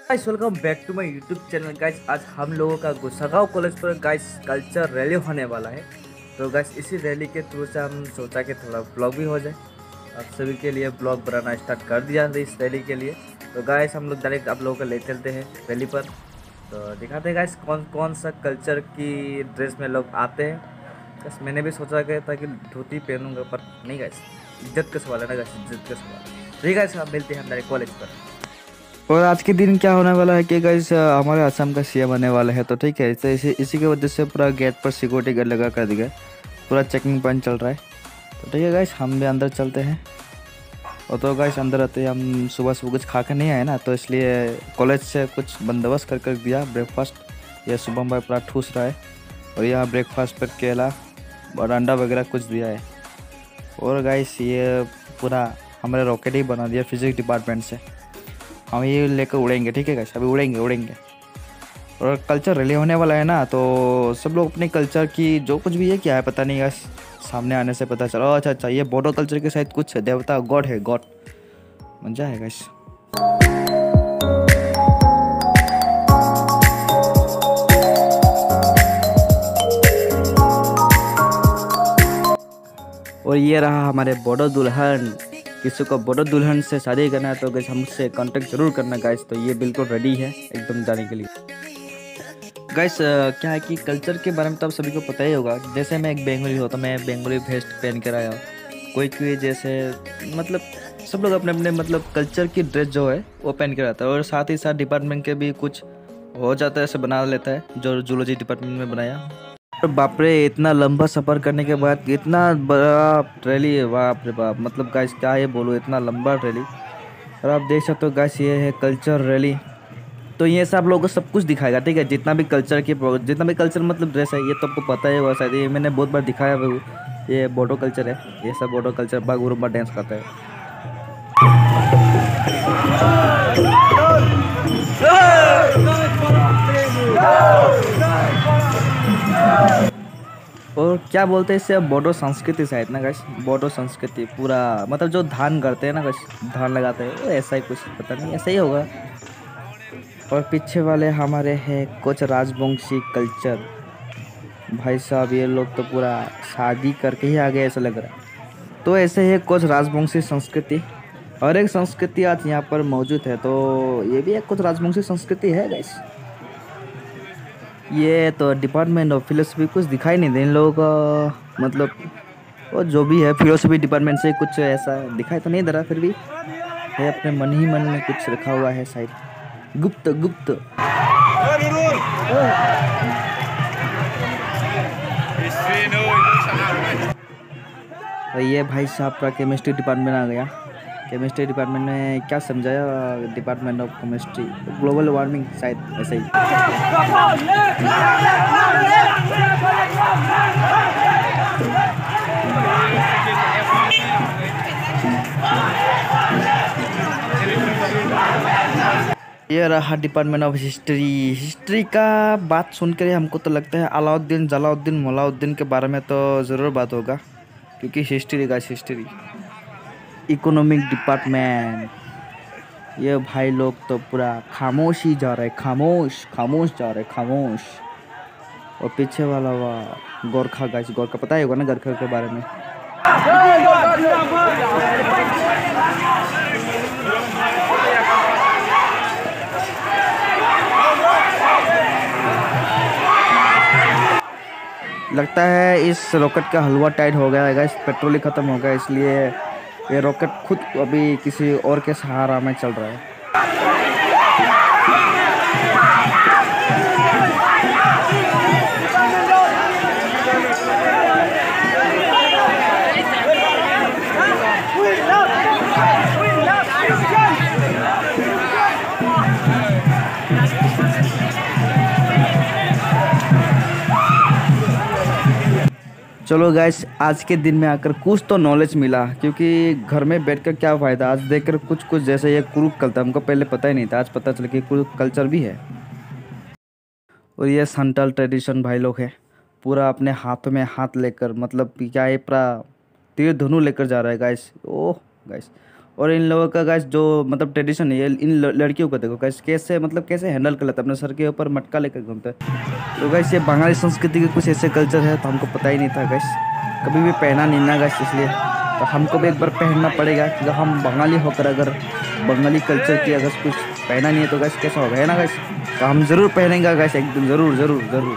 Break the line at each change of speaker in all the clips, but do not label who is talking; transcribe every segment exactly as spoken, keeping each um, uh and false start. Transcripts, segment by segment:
Guys welcome back to my YouTube channel. Guys आज हम लोगों का गुसागांव कॉलेज पर गाइस कल्चर रैली होने वाला है। तो गाइस इसी रैली के थ्रू से हम सोचा कि थोड़ा ब्लॉग भी हो जाए। आप सभी के लिए ब्लॉग बनाना स्टार्ट कर दिया इस रैली के लिए। तो गाइस हम लोग डायरेक्ट आप लोगों को ले चलते हैं रैली पर। तो दिखाते हैं गाइस कौन कौन सा कल्चर की ड्रेस में लोग आते हैं। बस मैंने भी सोचा गया था कि धोती पहनूंगा, पर नहीं गाइस, इज्जत का सवाल है ना गाइस, इज्जत का सवाल। ठीक है गाइस, आप मिलते हैं हम डायरेक्ट कॉलेज पर।
और आज के दिन क्या होने वाला है कि गाइस हमारे असम का सीएम आने वाला है। तो ठीक है, तो इसी इसी की वजह से पूरा गेट पर सिक्योरिटी गार्ड लगा कर दिया, पूरा चेकिंग पॉइंट चल रहा है। तो ठीक है गाइस, हम भी अंदर चलते हैं। और तो गाइस अंदर आते हैं, हम सुबह सुबह कुछ खा कर नहीं आए ना, तो इसलिए कॉलेज से कुछ बंदोबस्त कर कर दिया ब्रेकफास्ट। ये सुबह भाई पूरा ठूस रहा है, और यहाँ ब्रेकफास्ट पर केला और अंडा वगैरह कुछ दिया है। और गाइस ये पूरा हमारे रॉकेट ही बना दिया फिजिक्स डिपार्टमेंट से। हम ये लेकर उड़ेंगे, ठीक है गाइस, अभी उड़ेंगे उड़ेंगे। और कल्चर रैली होने वाला है ना, तो सब लोग अपने कल्चर की जो कुछ भी है क्या है पता नहीं गाइस, सामने आने से पता चला। अच्छा अच्छा, ये बोडो कल्चर के साथ कुछ देवता गॉड है, गॉड मजा है गाइस। और ये रहा हमारे बोडो दुल्हन। किसी को बोडो दुल्हन से शादी करना है तो गाइस हमसे कांटेक्ट जरूर करना गाइस। तो ये बिल्कुल रेडी है एकदम जाने के लिए। गाइस क्या है कि कल्चर के बारे में तो आप सभी को पता ही होगा। जैसे मैं एक बंगाली हूँ तो मैं बंगाली वेस्ट पहन कर आया हूँ। कोई कोई जैसे मतलब सब लोग अपने अपने मतलब कल्चर की ड्रेस जो है वो पहन कर आता है। और साथ ही साथ डिपार्टमेंट के भी कुछ हो जाता है, ऐसे बना लेता है जो जूलॉजी डिपार्टमेंट में बनाया। और बाप रे, इतना लंबा सफ़र करने के बाद इतना बड़ा रैली है, बाप रे बाप। मतलब गाइस क्या ये बोलूँ, इतना लंबा रैली। और आप देख सकते हो गाइस, ये है कल्चर रैली। तो ये सब लोगों को सब कुछ दिखाएगा, ठीक है, जितना भी कल्चर की जितना भी कल्चर मतलब ड्रेस है, ये तो आपको पता ही होगा शायद, ये मैंने बहुत बार दिखाया हुआ। ये बोडो कल्चर है, ये सब बोडो कल्चर बागुरुम्बा डांस करता है। और क्या बोलते हैं इसे, बोडो संस्कृति शायद ना गाइस, बोडो संस्कृति पूरा मतलब जो धान करते हैं ना गाइस, धान लगाते हैं वो ऐसा ही कुछ, पता नहीं ऐसा ही होगा। और पीछे वाले हमारे हैं कुछ राजवंशी कल्चर। भाई साहब ये लोग तो पूरा शादी करके ही आ गए ऐसा लग रहा है। तो ऐसे है कुछ राजवंशी संस्कृति, और एक संस्कृति आज यहाँ पर मौजूद है। तो ये भी एक कुछ राजवंशी संस्कृति है गाइस। ये तो डिपार्टमेंट ऑफ फिलोसफी कुछ दिखाई नहीं दे इन लोगों का, मतलब वो जो भी है फिलोसफी डिपार्टमेंट से कुछ ऐसा दिखाई तो नहीं दे रहा, फिर भी है अपने मन ही मन में कुछ रखा हुआ है शायद, गुप्त गुप्त। और ये भाई साहब का केमिस्ट्री डिपार्टमेंट आ गया। केमिस्ट्री डिपार्टमेंट में क्या समझाया, department of chemistry global warming शायद ऐसे ही। ये रहा डिपार्टमेंट ऑफ हिस्ट्री। हिस्ट्री का बात सुनकर ही हमको तो लगता है अलाउद्दीन जलाउद्दीन मलाउद्दीन के बारे में तो ज़रूर बात होगा, क्योंकि हिस्ट्री का हिस्ट्री। इकोनॉमिक डिपार्टमेंट, ये भाई लोग तो पूरा खामोश ही जा रहे, खामोश खामोश जा रहे, खामोश। और पीछे वाला वाह गोरखा गाइस, गोरखा पता ही होगा ना गोरखा के बारे में। लगता है इस रॉकेट का हलवा टाइट हो गया है गाइस, पेट्रोल ही ख़त्म हो गया, इसलिए ये रॉकेट खुद अभी किसी और के सहारा में चल रहा है। चलो गाइस, आज के दिन में आकर कुछ तो नॉलेज मिला, क्योंकि घर में बैठकर क्या फ़ायदा। आज देखकर कुछ कुछ जैसे ये कुरुक कल्चर हमको पहले पता ही नहीं था, आज पता चला कि कुरुक कल्चर भी है। और ये संथाल ट्रेडिशन भाई लोग है, पूरा अपने हाथों में हाथ लेकर, मतलब कि क्या ये पूरा तीर धनु लेकर जा रहा है गाइस, ओह गाइस। और इन लोगों का गाइस जो मतलब ट्रेडिशन है, इन ल- लड़कियों को देखो गाइस कैसे मतलब कैसे हैंडल कर लेते हैं, अपने सर के ऊपर मटका लेकर घूमते हैं। तो गाइस ये बंगाली संस्कृति के कुछ ऐसे कल्चर है, तो हमको पता ही नहीं था गाइस, कभी भी पहना नहीं ना गाइस, इसलिए तो हमको भी एक बार पहनना पड़ेगा, क्योंकि हम बंगाली होकर अगर बंगाली कल्चर की अगर कुछ पहना नहीं है तो गाइस कैसा होगा, है ना गाइस। तो हम ज़रूर पहनेंगे गाइस, एक दिन ज़रूर ज़रूर ज़रूर।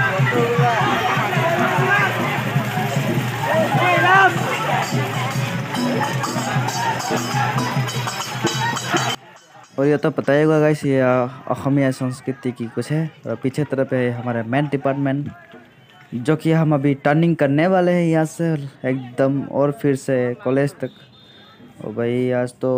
और ये तो पता ही होगा गाइस, ये असमिया संस्कृति की कुछ है। और पीछे तरफ है हमारा मेन डिपार्टमेंट, जो कि हम अभी टर्निंग करने वाले हैं यहाँ से एकदम, और फिर से कॉलेज तक। ओ भाई आज तो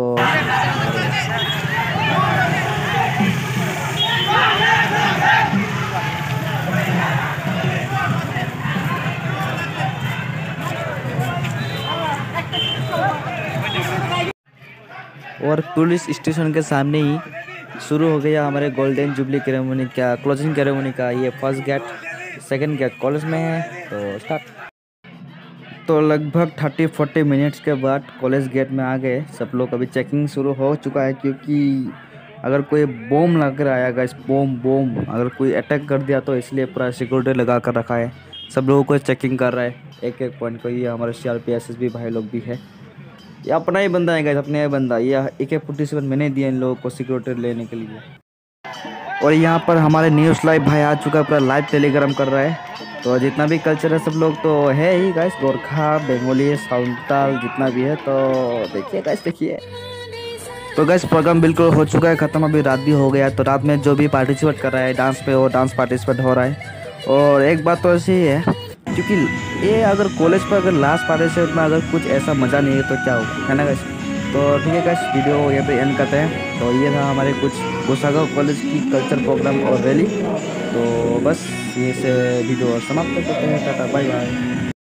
और पुलिस स्टेशन के सामने ही शुरू हो गया हमारे गोल्डन जुबली सेरेमनी का, क्लोजिंग सेरेमनी का। ये first gate, second gate college में है, तो स्टार्ट। तो लगभग थर्टी फोर्टी मिनट्स के बाद कॉलेज गेट में आ गए सब लोग। अभी चेकिंग शुरू हो चुका है, क्योंकि अगर कोई बम लग रहा है गाइस, बम बम अगर कोई अटैक कर दिया तो इसलिए पूरा सिक्योरिटी लगा कर रखा है, सब लोगों को चेकिंग कर रहा है एक एक पॉइंट को। ये हमारे C R P S S B भाई लोग भी है, ये अपना ही बंदा है गाइस, अपने ही बंदा। ये ए के फोर्टी सेवन मैंने दिया इन लोगों को सिक्योरिटी लेने के लिए। और यहाँ पर हमारे न्यूज़ लाइव भाई आ चुका है, पूरा लाइव टेलीग्राम कर रहा है। तो जितना भी कल्चर है सब लोग तो है ही गाइस, गोरखा, बंगाली, सावंताल जितना भी है, तो देखिए गाइस देखिए। तो गाइस प्रोग्राम बिल्कुल हो चुका है ख़त्म, अभी रात भी हो गया। तो रात में जो भी पार्टिसिपेट कर रहा है डांस पे, वो डांस पार्टिसिपेट हो रहा है। और एक बात तो ऐसी है, क्योंकि ये अगर कॉलेज पर अगर लास्ट पार्टिसिपेट में अगर कुछ ऐसा मज़ा नहीं है तो क्या होगा, है ना गाइस। तो ठीक है गाइस, वीडियो यहाँ पे एंड करते हैं। तो ये था हमारे कुछ गोसागांव कॉलेज की कल्चर प्रोग्राम और रैली। तो बस ये से वीडियो समाप्त करते हैं, टाटा बाय बाय।